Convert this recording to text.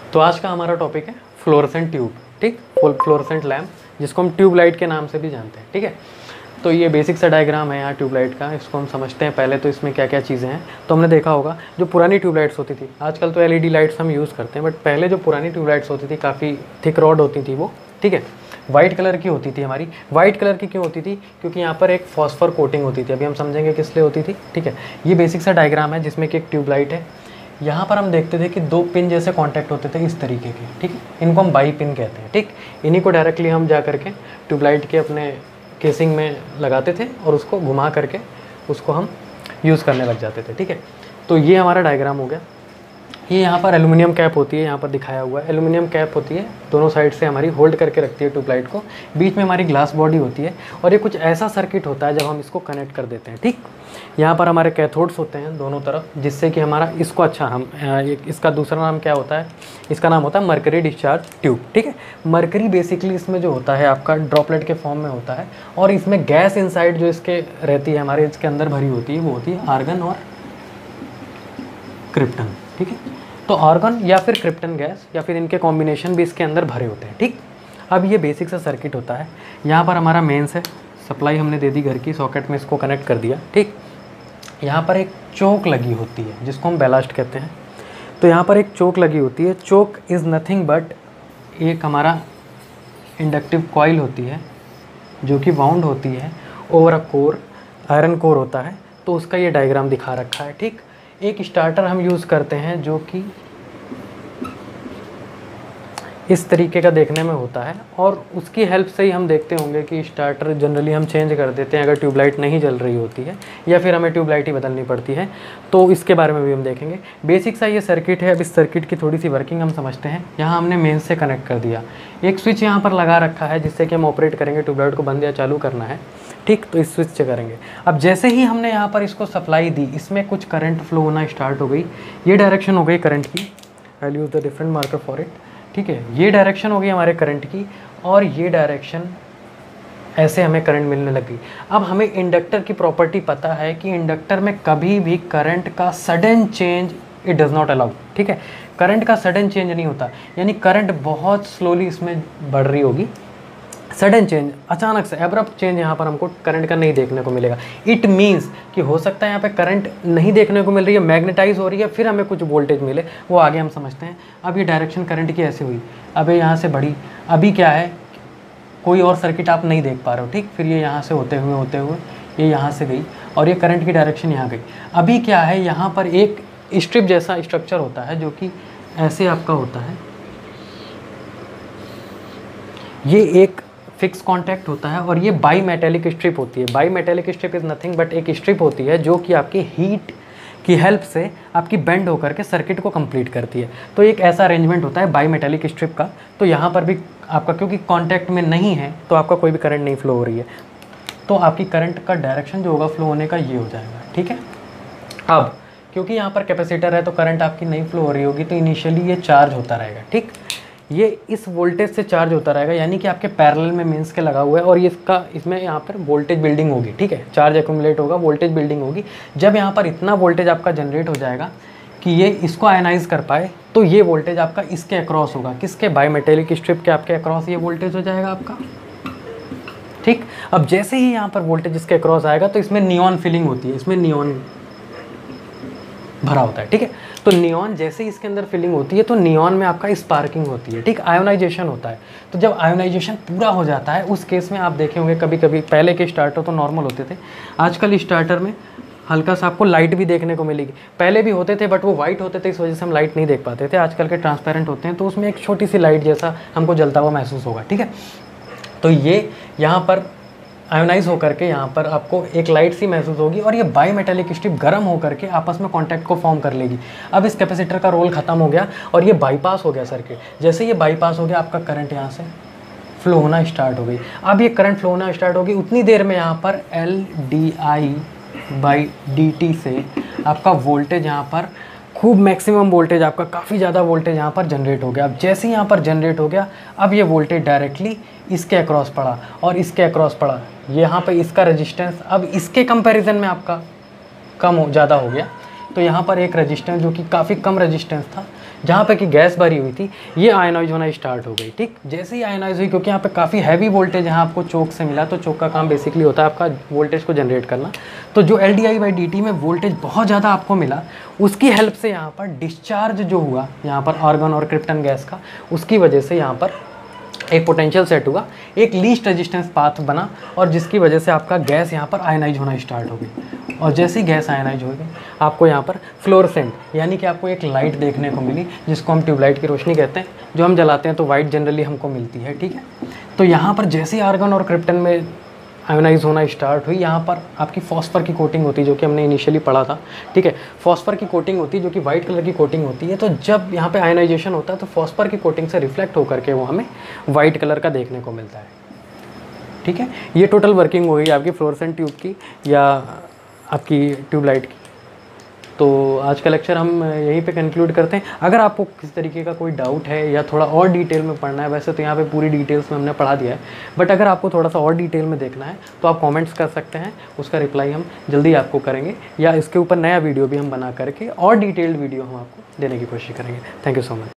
तो आज का हमारा टॉपिक है फ्लोरेसेंट ट्यूब, ठीक, फ्लोरेसेंट लैम्प, जिसको हम ट्यूब लाइट के नाम से भी जानते हैं, ठीक है। तो ये बेसिक सा डायग्राम है यहाँ ट्यूब लाइट का, इसको हम समझते हैं पहले। तो इसमें क्या क्या चीज़ें हैं, तो हमने देखा होगा जो पुरानी ट्यूब लाइट्स होती थी, आजकल तो एलईडी लाइट्स हम यूज़ करते हैं, बट पहले जो पुरानी ट्यूब लाइट्स होती थी काफ़ी थिक रॉड होती थी वो, ठीक है, वाइट कलर की होती थी हमारी। वाइट कलर की क्यों होती थी? क्योंकि यहाँ पर एक फॉस्फर कोटिंग होती थी, अभी हम समझेंगे किस लिए होती थी, ठीक है। ये बेसिक सा डायग्राम है जिसमें कि एक ट्यूब लाइट है। यहाँ पर हम देखते थे कि दो पिन जैसे कांटेक्ट होते थे इस तरीके के, ठीक है, इनको हम बाई पिन कहते हैं, ठीक। इन्हीं को डायरेक्टली हम जा करके ट्यूब लाइट के अपने केसिंग में लगाते थे और उसको घुमा करके उसको हम यूज़ करने लग जाते थे, ठीक है। तो ये हमारा डायग्राम हो गया। ये यहाँ पर एल्युमिनियम कैप होती है, यहाँ पर दिखाया हुआ है एल्युमिनियम कैप होती है, दोनों साइड से हमारी होल्ड करके रखती है ट्यूबलाइट को। बीच में हमारी ग्लास बॉडी होती है और ये कुछ ऐसा सर्किट होता है जब हम इसको कनेक्ट कर देते हैं, ठीक। यहाँ पर हमारे कैथोड्स होते हैं दोनों तरफ, जिससे कि हमारा इसको हम इसका दूसरा नाम क्या होता है, इसका नाम होता है मरकरी डिस्चार्ज ट्यूब, ठीक है। मरकरी बेसिकली इसमें जो होता है आपका ड्रॉपलेट के फॉर्म में होता है और इसमें गैस इनसाइड जो इसके रहती है हमारे इसके अंदर भरी होती है वो होती है आर्गन और क्रिप्टन, ठीक है। तो आर्गन या फिर क्रिप्टन गैस या फिर इनके कॉम्बिनेशन भी इसके अंदर भरे होते हैं, ठीक। अब ये बेसिक सा सर्किट होता है। यहाँ पर हमारा मेंस है, सप्लाई हमने दे दी घर की, सॉकेट में इसको कनेक्ट कर दिया, ठीक। यहाँ पर एक चोक लगी होती है जिसको हम बैलास्ट कहते हैं। तो यहाँ पर एक चोक लगी होती है। चोक इज़ नथिंग बट एक हमारा इंडक्टिव कॉइल होती है जो कि वाउंड होती है over a core, iron core होता है। तो उसका ये डायग्राम दिखा रखा है, ठीक। एक स्टार्टर हम यूज़ करते हैं जो कि इस तरीके का देखने में होता है और उसकी हेल्प से ही हम देखते होंगे कि स्टार्टर जनरली हम चेंज कर देते हैं अगर ट्यूबलाइट नहीं जल रही होती है या फिर हमें ट्यूबलाइट ही बदलनी पड़ती है। तो इसके बारे में भी हम देखेंगे। बेसिक सा ये सर्किट है। अब इस सर्किट की थोड़ी सी वर्किंग हम समझते हैं। यहाँ हमने मेन से कनेक्ट कर दिया, एक स्विच यहाँ पर लगा रखा है जिससे कि हम ऑपरेट करेंगे, ट्यूबलाइट को बंद या चालू करना है, ठीक। तो इस स्विच से करेंगे। अब जैसे ही हमने यहाँ पर इसको सप्लाई दी, इसमें कुछ करंट फ्लो होना स्टार्ट हो गई। ये डायरेक्शन हो गई करंट की, I use the different marker for it, ठीक है। ये डायरेक्शन हो गई हमारे करंट की और ये डायरेक्शन ऐसे हमें करंट मिलने लगी। अब हमें इंडक्टर की प्रॉपर्टी पता है कि इंडक्टर में कभी भी करंट का sudden change it does not allow, ठीक है। करंट का सडन चेंज नहीं होता, यानी करंट बहुत स्लोली इसमें बढ़ रही होगी। सडन चेंज, अचानक से एब्रप्ट चेंज यहाँ पर हमको करंट का नहीं देखने को मिलेगा। इट मीन्स कि हो सकता है यहाँ पे करंट नहीं देखने को मिल रही है, मैग्नेटाइज हो रही है, फिर हमें कुछ वोल्टेज मिले, वो आगे हम समझते हैं। अब ये डायरेक्शन करंट की ऐसे हुई, अब ये यहाँ से बढ़ी, अभी क्या है कोई और सर्किट आप नहीं देख पा रहे हो, ठीक। फिर ये यहाँ से होते हुए ये यहाँ से गई और ये करंट की डायरेक्शन यहाँ गई। अभी क्या है, यहाँ पर एक स्ट्रिप जैसा स्ट्रक्चर होता है जो कि ऐसे आपका होता है, ये एक फिक्स कांटेक्ट होता है और ये बाई मेटेलिक स्ट्रिप होती है। Bimetallic strip is nothing but एक स्ट्रिप होती है जो कि आपकी हीट की हेल्प से आपकी बेंड होकर के सर्किट को कंप्लीट करती है। तो एक ऐसा अरेंजमेंट होता है बाई मेटेलिक स्ट्रिप का। तो यहाँ पर भी आपका क्योंकि कांटेक्ट में नहीं है तो आपका कोई भी करंट नहीं फ्लो हो रही है, तो आपकी करंट का डायरेक्शन जो होगा फ्लो होने का ये हो जाएगा, ठीक है। अब क्योंकि यहाँ पर कैपेसिटर है तो करंट आपकी नहीं फ्लो हो रही होगी, तो इनिशियली ये चार्ज होता रहेगा, ठीक। ये इस वोल्टेज से चार्ज होता रहेगा, यानी कि आपके पैरेलल में मेंस के लगा हुआ है और इसमें यहाँ पर वोल्टेज बिल्डिंग होगी, ठीक है। चार्ज एक्यूमुलेट होगा, वोल्टेज बिल्डिंग होगी। जब यहाँ पर इतना वोल्टेज आपका जनरेट हो जाएगा कि ये इसको आयनाइज कर पाए, तो ये वोल्टेज आपका इसके अक्रॉस होगा, किसके, बाई मेटेलिक स्ट्रिप के आपके अक्रॉस ये वोल्टेज हो जाएगा आपका, ठीक। अब जैसे ही यहाँ पर वोल्टेज इसके अक्रॉस आएगा तो इसमें नियॉन फिलिंग होती है, इसमें नियॉन भरा होता है, ठीक है। तो नियॉन जैसे ही इसके अंदर फिलिंग होती है तो नियॉन में आपका स्पार्किंग होती है, ठीक। आयोनाइजेशन होता है। तो जब आयोनाइजेशन पूरा हो जाता है उस केस में आप देखे होंगे कभी कभी पहले के स्टार्टर तो नॉर्मल होते थे, आजकल स्टार्टर में हल्का सा आपको लाइट भी देखने को मिलेगी। पहले भी होते थे बट वो वाइट होते थे, इस वजह से हम लाइट नहीं देख पाते थे। आजकल के ट्रांसपेरेंट होते हैं तो उसमें एक छोटी सी लाइट जैसा हमको जलता हुआ महसूस होगा, ठीक है। तो ये यहाँ पर आयोनाइज होकर के यहाँ पर आपको एक लाइट सी महसूस होगी और ये बाई मेटेलिक स्ट्रिप गर्म होकर के आपस में कांटेक्ट को फॉर्म कर लेगी। अब इस कैपेसिटर का रोल ख़त्म हो गया और ये बाईपास हो गया सर्किट। जैसे ये बाईपास हो गया आपका करंट यहाँ से फ्लो होना स्टार्ट हो गई। अब ये करंट फ्लो होना स्टार्ट होगी, उतनी देर में यहाँ पर LdI/dt से आपका वोल्टेज यहाँ पर खूब मैक्सिमम वोल्टेज, आपका काफ़ी ज़्यादा वोल्टेज यहाँ पर जनरेट हो गया। अब जैसे ही यहाँ पर जनरेट हो गया, अब ये वोल्टेज डायरेक्टली इसके अक्रॉस पड़ा और इसके अक्रॉस पड़ा। यहाँ पे इसका रेजिस्टेंस अब इसके कंपैरिजन में आपका ज़्यादा हो गया। तो यहाँ पर एक रेजिस्टेंस जो कि काफ़ी कम रेजिस्टेंस था, जहाँ पे कि गैस भरी हुई थी ये आयनाइज होना स्टार्ट हो गई। ठीक, जैसे ही आयनाइज हुई, क्योंकि यहाँ पे काफ़ी हैवी वोल्टेज यहाँ आपको चोक से मिला, तो चोक का काम बेसिकली होता है आपका वोल्टेज को जनरेट करना। तो जो LDI/dt में वोल्टेज बहुत ज़्यादा आपको मिला, उसकी हेल्प से यहाँ पर डिस्चार्ज जो हुआ यहाँ पर आर्गन और क्रिप्टन गैस का, उसकी वजह से यहाँ पर एक पोटेंशियल सेट हुआ, एक लीस्ट रेजिस्टेंस पाथ बना, और जिसकी वजह से आपका गैस यहाँ पर आयनाइज होना स्टार्ट हो गई। और जैसे ही गैस आयनाइज हो गई, आपको यहाँ पर फ्लोरेसेंट यानी कि आपको एक लाइट देखने को मिली, जिसको हम ट्यूबलाइट की रोशनी कहते हैं, जो हम जलाते हैं तो वाइट जनरली हमको मिलती है। ठीक है, तो यहाँ पर जैसे ही आर्गन और क्रिप्टन में आयोनाइज होना स्टार्ट हुई, यहाँ पर आपकी फॉस्फर की कोटिंग होती है, जो कि हमने इनिशियली पढ़ा था। ठीक है, फॉस्फर की कोटिंग होती है जो कि वाइट कलर की कोटिंग होती है। तो जब यहाँ पे आयोनाइजेशन होता है तो फॉस्फर की कोटिंग से रिफ्लेक्ट होकर के वो हमें वाइट कलर का देखने को मिलता है। ठीक है, ये टोटल वर्किंग हो गई आपकी फ्लोरेसेंट ट्यूब की या आपकी ट्यूबलाइट की। तो आज का लेक्चर हम यहीं पे कंक्लूड करते हैं। अगर आपको किसी तरीके का कोई डाउट है या थोड़ा और डिटेल में पढ़ना है, वैसे तो यहाँ पे पूरी डिटेल्स में हमने पढ़ा दिया है, बट अगर आपको थोड़ा सा और डिटेल में देखना है तो आप कमेंट्स कर सकते हैं, उसका रिप्लाई हम जल्दी आपको करेंगे, या इसके ऊपर नया वीडियो भी हम बना करके और डिटेल्ड वीडियो हम आपको देने की कोशिश करेंगे। Thank you so much.